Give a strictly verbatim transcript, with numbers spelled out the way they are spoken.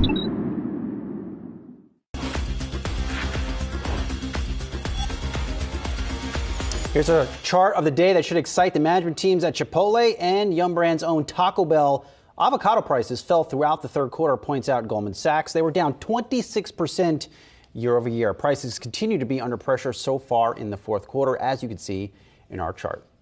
Here's a chart of the day that should excite the management teams at Chipotle and Yum Brand's own Taco Bell. Avocado prices fell throughout the third quarter, points out Goldman Sachs. They were down twenty-six percent year over year. Prices continue to be under pressure so far in the fourth quarter, as you can see in our chart.